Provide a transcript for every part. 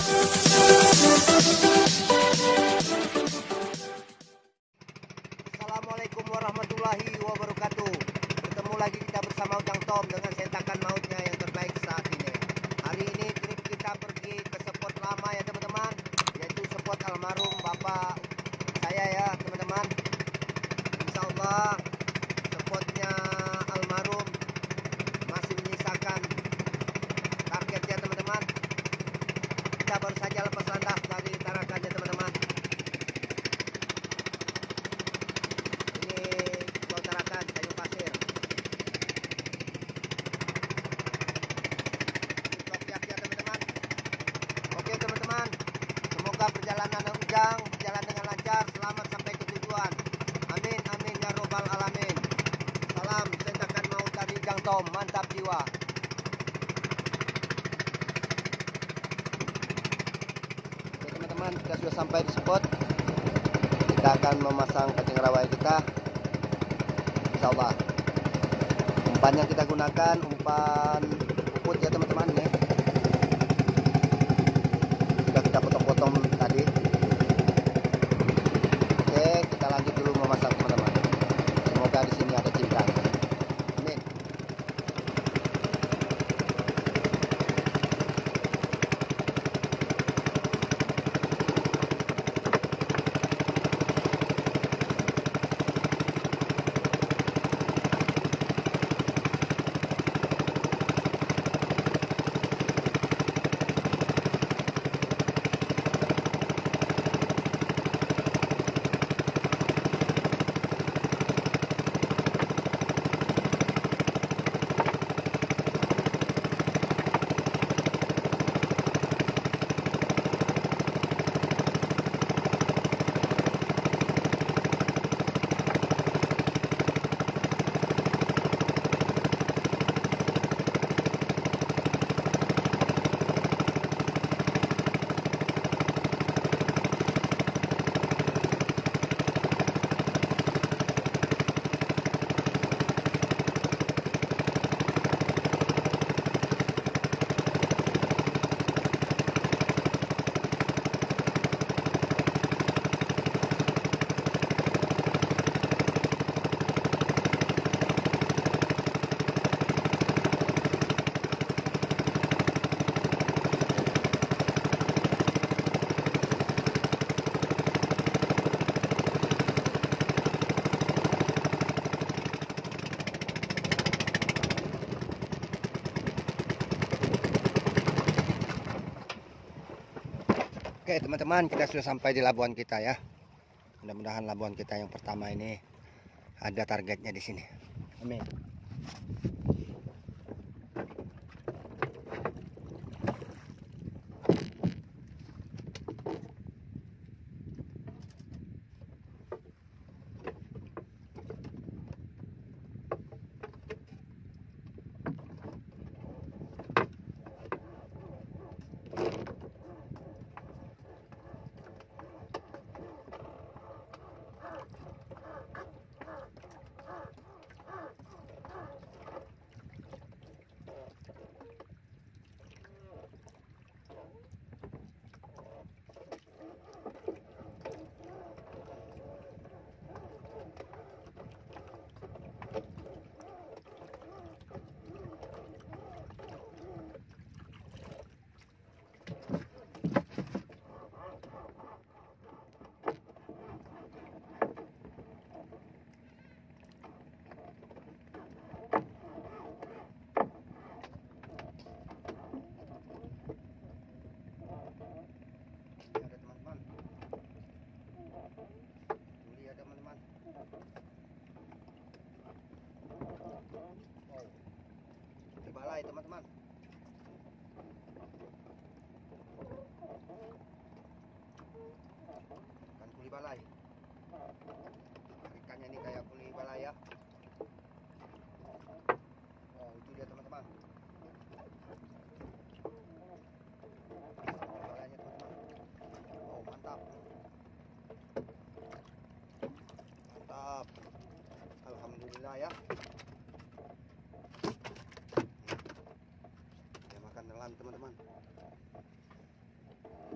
Assalamualaikum warahmatullahi wabarakatuh. Bertemu lagi kita bersama Ujang Tom dengan sentakan mautnya yang terbaik saat ini. Hari ini trip kita pergi ke spot lama ya teman-teman, yaitu spot almarhum bapak saya ya teman-teman. Insya Allah spotnya almarhum masih menyisakan target ya teman-teman. Kita baru saja lepas landas dari Tarakan ya teman-teman. Semoga perjalanan Ujang berjalan dengan lancar, selamat sampai ke tujuan. Amin amin ya robbal alamin. Salam sentakan maut dari Ujang Tom, mantap jiwa. Oke teman-teman, kita sudah sampai di spot. Kita akan memasang kancing rawai kita. Insya Allah. Umpan yang kita gunakan umpan puput ya teman-teman ya. Kita potong-potong tadi. Oke, kita lanjut dulu memasak teman-teman. Semoga di sini ada cinta. Amin. Oke teman-teman, kita sudah sampai di labuan kita ya. Mudah-mudahan labuan kita yang pertama ini ada targetnya di sini. Amin. Balai teman-teman. Ikan kuli balai. Ikannya ini kayak kuli balai ya. Oh, itu dia teman-teman. Balainya teman-teman. Oh, mantap. Mantap. Alhamdulillah ya. Teman-teman,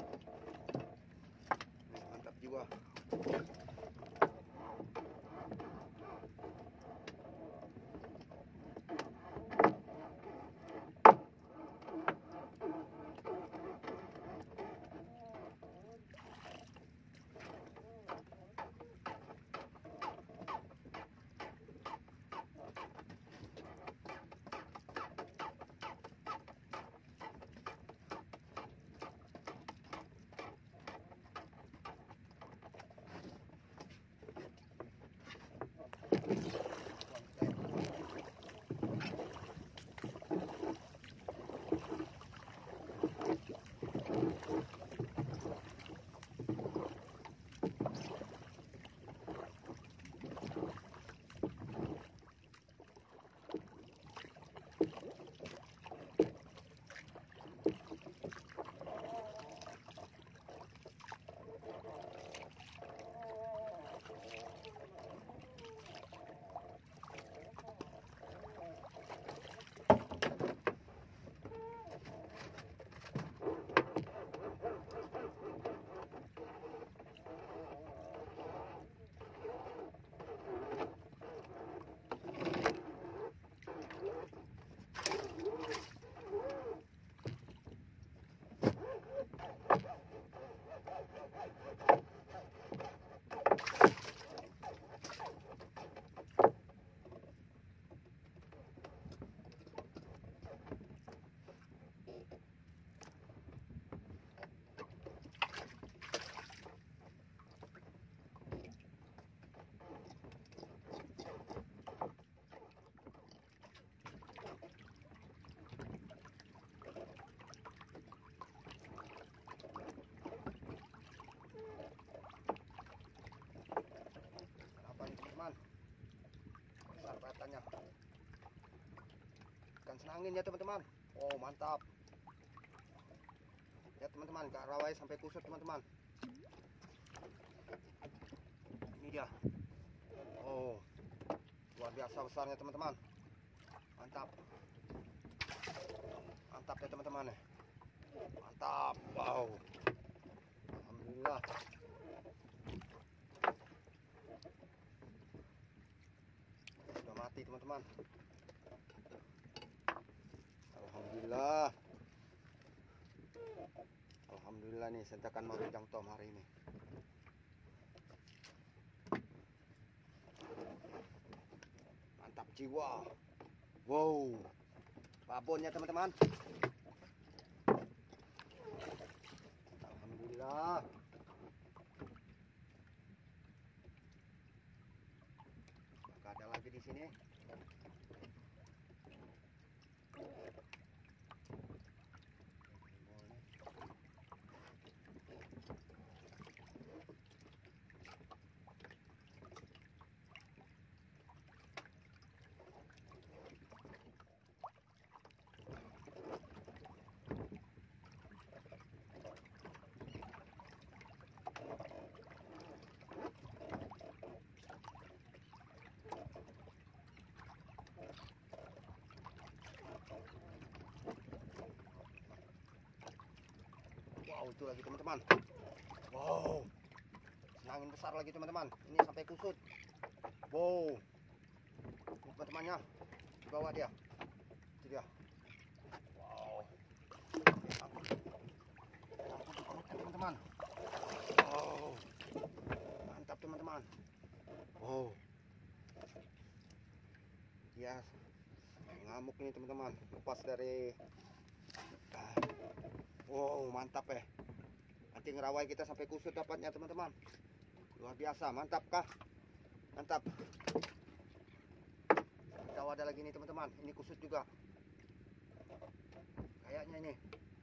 angin ya teman-teman. Oh mantap ya teman-teman, Kak Rawai sampai kusut teman-teman. Ini dia. Oh luar biasa besarnya teman-teman. Mantap, mantap ya teman-teman. Mantap, wow, alhamdulillah. Sudah mati teman-teman. Alhamdulillah. Alhamdulillah nih sentakan mau ujang tom hari ini. Mantap jiwa. Wow, babonnya teman-teman. Alhamdulillah. Maka ada lagi di sini. Wow, itu lagi teman-teman. Wow, angin besar lagi teman-teman. Ini sampai kusut. Wow, teman-temannya di bawah dia. Itu dia. Wow, teman-teman. Wow, mantap teman-teman. Wow, ya ngamuk ini teman-teman. Lepas dari. Wow, mantap ya. Anjing rawai kita sampai kusut dapatnya teman-teman. Luar biasa, mantap kah? Mantap. Kalau ada lagi nih teman-teman. Ini kusut juga. Kayaknya ini.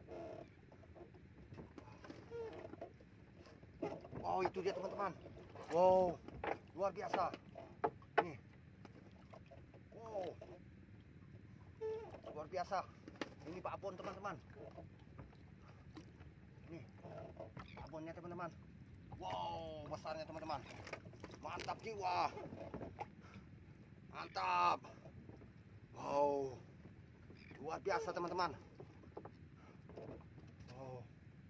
Wow, itu dia teman-teman. Wow, luar biasa. Nih. Wow. Luar biasa. Ini Pak Apon teman-teman. Nih, abonnya teman-teman. Wow, besarnya teman-teman. Mantap jiwa. Mantap. Wow, luar biasa teman-teman. Wow,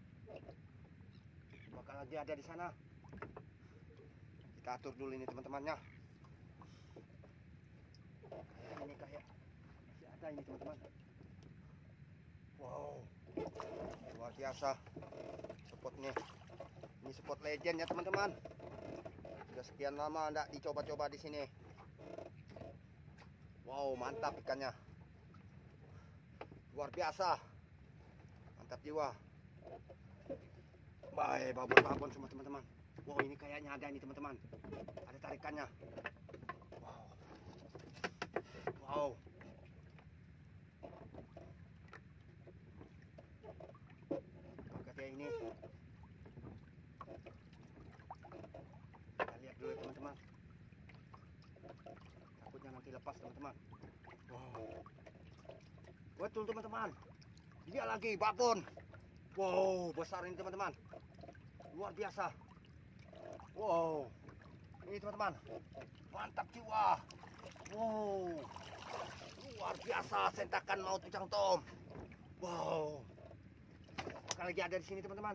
bakal lagi ada di sana. Kita atur dulu ini teman-temannya. Ini kayak masih ada ini teman-teman. Wow, luar biasa spotnya. Ini spot legend ya teman-teman. Sudah sekian lama enggak dicoba-coba di sini. Wow, mantap ikannya. Luar biasa. Mantap jiwa. Baik, babon-babon semua teman-teman. Wow, ini kayaknya ada ini teman-teman. Ada tarikannya. Wow. Wow. Ini kita lihat dulu teman-teman, takutnya nanti lepas teman-teman. Wow, betul teman-teman, dia lagi babon. Wow, besar ini teman-teman, luar biasa. Wow, ini teman-teman, mantap jiwa. Wow, luar biasa sentakan maut ujang tom. Wow, bakal lagi ada di sini teman-teman.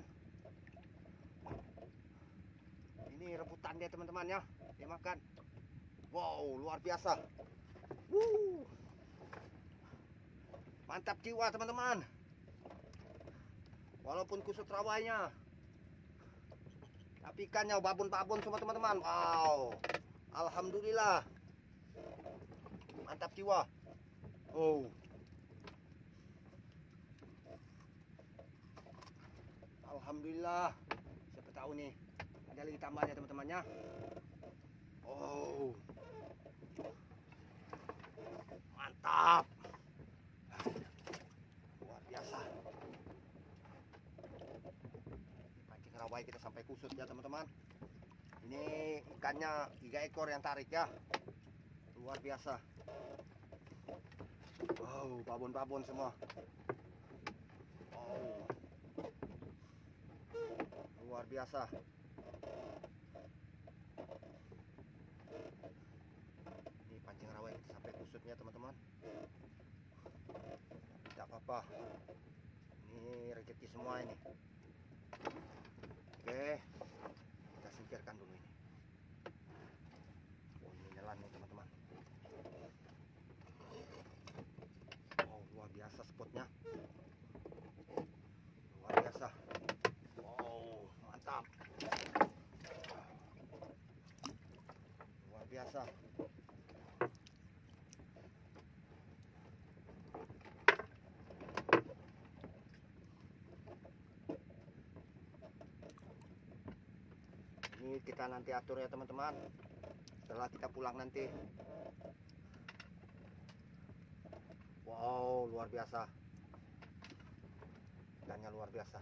Ini rebutan dia teman-teman ya, dia makan. Wow, luar biasa. Mantap jiwa teman-teman. Walaupun kusut rawainya, tapi ikannya babon-babon semua teman-teman. Wow, alhamdulillah. Mantap jiwa. Oh, alhamdulillah. Siapa tahu nih ada lagi tambahnya teman-temannya. Oh, mantap, luar biasa. Pancing rawai kita sampai kusut ya teman-teman. Ini ikannya 3 ekor yang tarik ya, luar biasa. Wow, babon-babon semua. Wow, luar biasa. Ini pancing rawa sampai kusutnya teman-teman. Tidak apa-apa. Ini rezeki semua ini. Oke, kita singkirkan dulu ini. Oh, ini nyelan nih teman-teman. Oh, luar biasa spotnya. Luar biasa. Wow, mantap. Luar biasa. Ini kita nanti atur ya teman-teman, setelah kita pulang nanti. Wow, luar biasa. Ikannya luar biasa.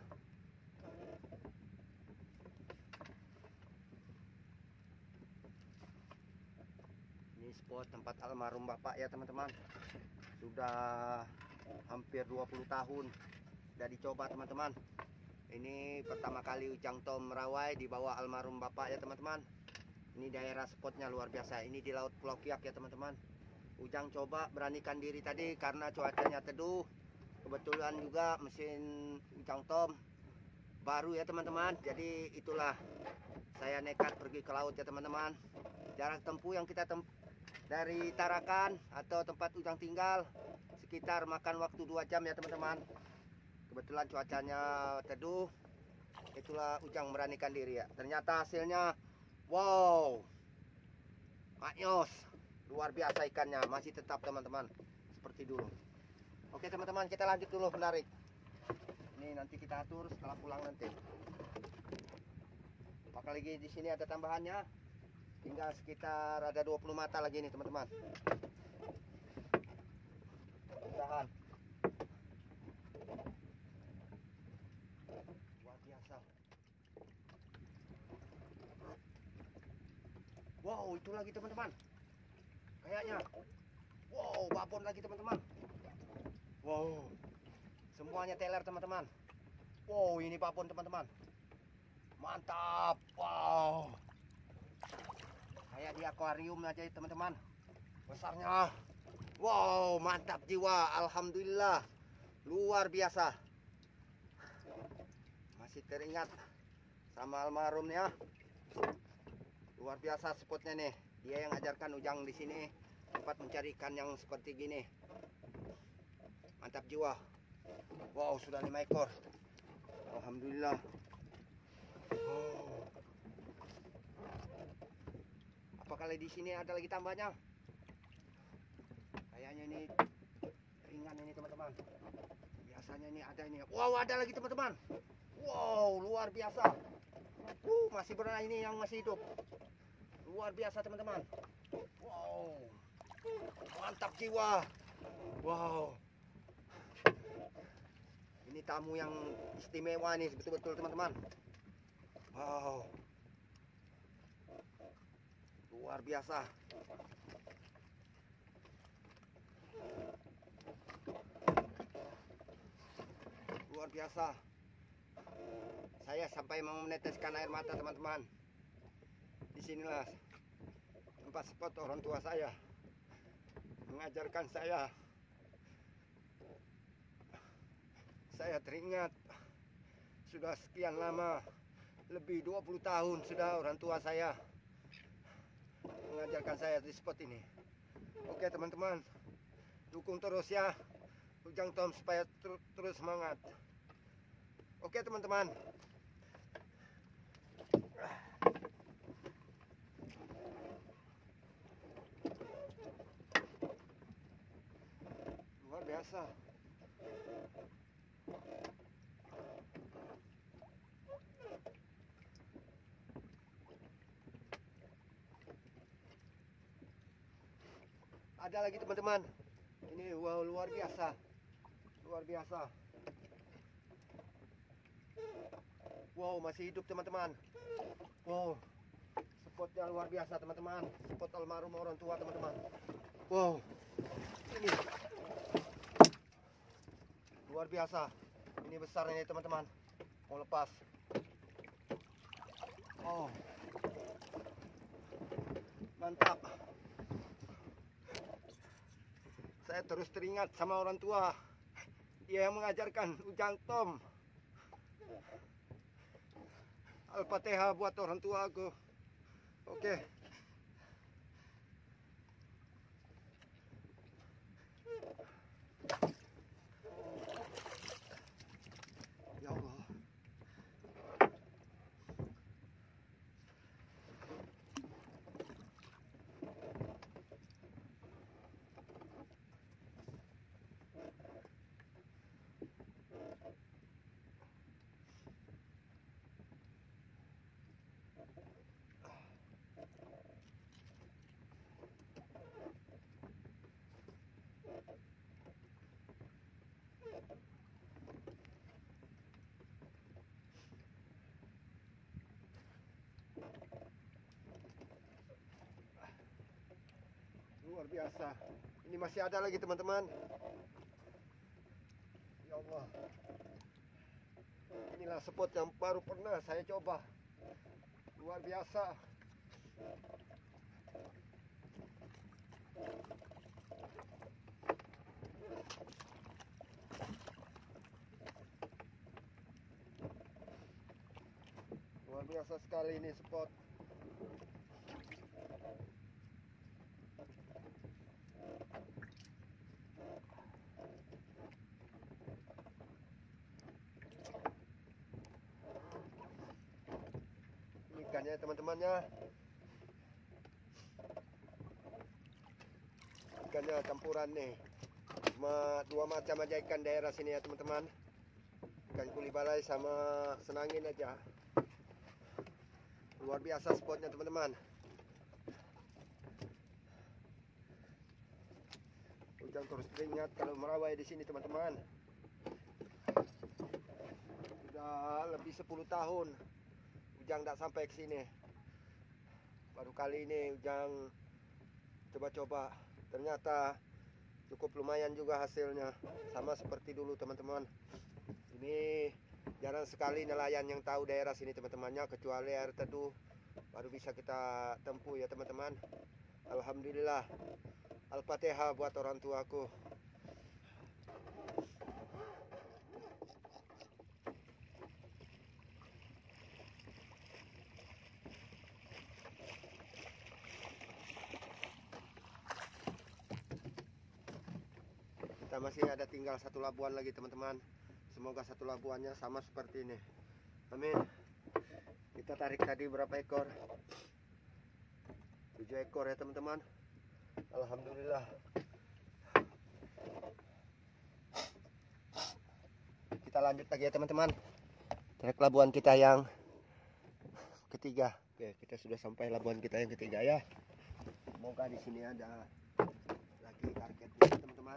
Ini spot tempat almarhum bapak ya teman-teman. Sudah hampir 20 tahun sudah dicoba teman-teman. Ini pertama kali Ujang Tom merawai di bawah almarhum bapak ya teman-teman. Ini daerah spotnya luar biasa. Ini di Laut Pulau Kiak ya teman-teman. Ujang coba beranikan diri tadi karena cuacanya teduh. Kebetulan juga mesin Ujang Tom baru ya teman-teman. Jadi itulah saya nekat pergi ke laut ya teman-teman. Jarak tempuh yang kita dari Tarakan atau tempat Ujang tinggal sekitar makan waktu 2 jam ya teman-teman. Kebetulan cuacanya teduh, itulah Ujang beranikan diri ya. Ternyata hasilnya, wow, maknyos, luar biasa ikannya, masih tetap teman-teman, seperti dulu. Oke teman-teman, kita lanjut dulu menarik. Ini nanti kita atur setelah pulang nanti. Apalagi di sini ada tambahannya, tinggal sekitar ada 20 mata lagi nih teman-teman. Mudah-mudahan. Wow, itu lagi teman-teman. Kayaknya. Wow, babon lagi teman-teman. Wow. Semuanya teler teman-teman. Wow, ini babon teman-teman. Mantap. Wow. Kayak di akuarium aja teman-teman. Besarnya. Wow, mantap jiwa. Alhamdulillah. Luar biasa. Masih teringat sama almarhumnya. Luar biasa spotnya nih. Dia yang ajarkan Ujang di sini tempat mencari ikan yang seperti gini. Mantap jiwa. Wow, sudah 5 ekor. Alhamdulillah. Oh. Apakah di sini ada lagi tambahnya? Kayaknya ini ringan ini teman-teman. Biasanya ini ada ini. Wow, ada lagi teman-teman. Wow, luar biasa. Masih berenang ini yang masih hidup. Luar biasa teman-teman. Wow, mantap jiwa. Wow, ini tamu yang istimewa nih betul-betul teman-teman. Wow, luar biasa. Luar biasa. Saya sampai mau meneteskan air mata teman-teman. Disinilah tempat spot orang tua saya mengajarkan saya. Saya teringat sudah sekian lama, lebih 20 tahun sudah orang tua saya mengajarkan saya di spot ini. Oke teman-teman, dukung terus ya Ujang Tom supaya terus semangat. Oke teman-teman. Luar biasa. Ada lagi teman-teman. Ini wow, luar biasa. Luar biasa. Wow, masih hidup teman-teman. Wow, spotnya luar biasa teman-teman. Spot almarhum orang tua teman-teman. Wow, ini Luar biasa. Ini besar ini teman-teman. Mau lepas. Oh. Mantap. Saya terus teringat sama orang tua. Dia yang mengajarkan Ujang Tom. Al-Fatihah buat orang tua aku. Oke. Ya Allah. Luar biasa. Ini masih ada lagi teman-teman. Ya Allah. Inilah spot yang baru pernah saya coba. Luar biasa. Luar biasa sekali ini spot. Ini ikannya teman-temannya. Ikannya campuran nih. Cuma dua macam aja ikan daerah sini ya teman-teman. Ikan kuli balai sama senangin aja. Luar biasa spotnya teman-teman. Ujang terus teringat kalau merawai di sini teman-teman. Sudah lebih 10 tahun Ujang tidak sampai ke sini. Baru kali ini Ujang coba-coba. Ternyata cukup lumayan juga hasilnya. Sama seperti dulu teman-teman. Ini jarang sekali nelayan yang tahu daerah sini teman-temannya, kecuali air teduh baru bisa kita tempuh ya teman-teman. Alhamdulillah. Al-Fatihah buat orang tuaku. Kita masih ada tinggal satu labuan lagi teman-teman. Semoga satu labuannya sama seperti ini. Amin. Kita tarik tadi berapa ekor? 7 ekor ya teman-teman. Alhamdulillah. Kita lanjut lagi ya teman-teman. Tarik labuan kita yang ketiga. Oke, kita sudah sampai labuan kita yang ketiga ya. Semoga di sini ada lagi targetnya teman-teman.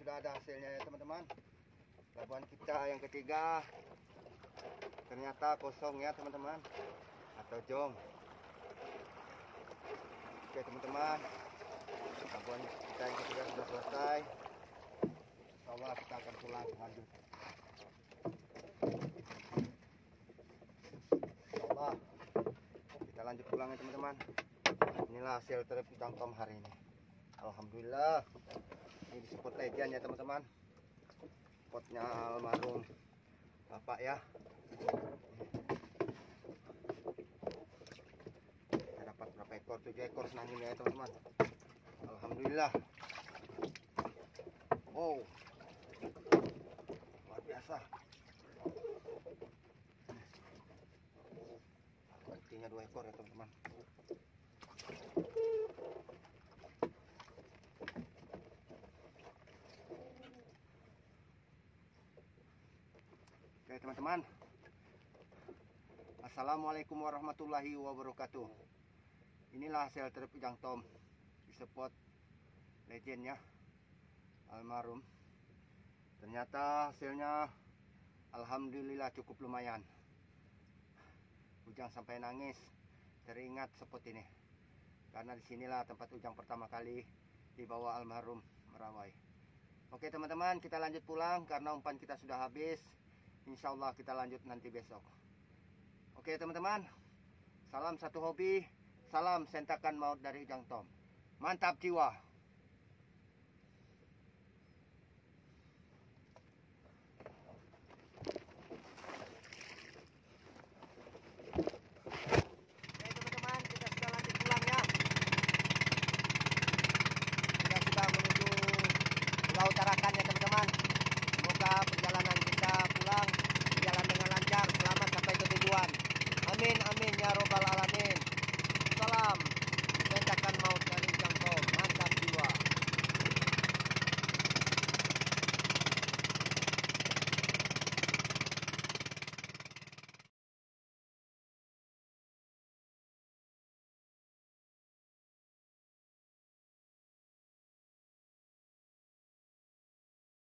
sudah ada hasilnya ya teman-teman. Pelabuhan kita yang ketiga ternyata kosong ya teman-teman, atau jong. Oke teman-teman, pelabuhan kita yang ketiga sudah selesai. Insyaallah kita akan pulang lanjut. Insyaallah kita lanjut pulang ya teman-teman. Inilah hasil trip Ujang Tom hari ini. Alhamdulillah. Ini di spot legend ya teman-teman. Spotnya almarhum bapak ya. Kita dapat berapa ekor? 7 ekor senangin ya teman-teman. Alhamdulillah. Wow, luar biasa. Artinya 2 ekor ya teman-teman. Oke teman-teman, assalamualaikum warahmatullahi wabarakatuh. Inilah hasil trip Ujang Tom di spot legend ya, almarhum. Ternyata hasilnya alhamdulillah cukup lumayan. Ujang sampai nangis teringat spot ini, karena disinilah tempat Ujang pertama kali dibawa almarhum merawai. Oke teman-teman, kita lanjut pulang karena umpan kita sudah habis. Insya Allah kita lanjut nanti besok. Oke teman-teman, salam satu hobi, salam sentakan maut dari Ujang Tom. Mantap jiwa.